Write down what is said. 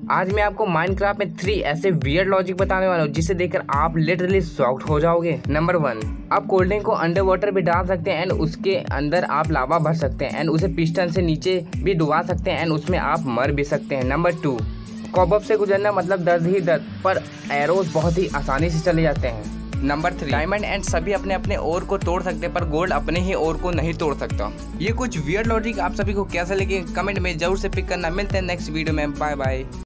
आज मैं आपको माइनक्राफ्ट में 3 ऐसे वियर्ड लॉजिक बताने वाला हूँ जिसे देखकर आप लिटरली शॉक्ड हो जाओगे। नंबर 1, आप कोल्ड ड्रिंक को अंडर वाटर भी डाल सकते हैं एंड उसके अंदर आप लावा भर सकते हैं एंड उसे पिस्टन से नीचे भी डुबा सकते हैं एंड उसमें आप मर भी सकते हैं। नंबर 2, कॉबब से गुजरना मतलब दर्द ही दर्द, पर एरोज बहुत ही आसानी से चले जाते हैं। नंबर 3, डायमंड एंड सभी अपने अपने ओर को तोड़ सकते हैं पर गोल्ड अपने ही ओर को नहीं तोड़ सकता। ये कुछ वियर्ड लॉजिक आप सभी को कैसा लगे कमेंट में जरूर से पिक करना। मिलते हैं नेक्स्ट वीडियो में, बाय बाय।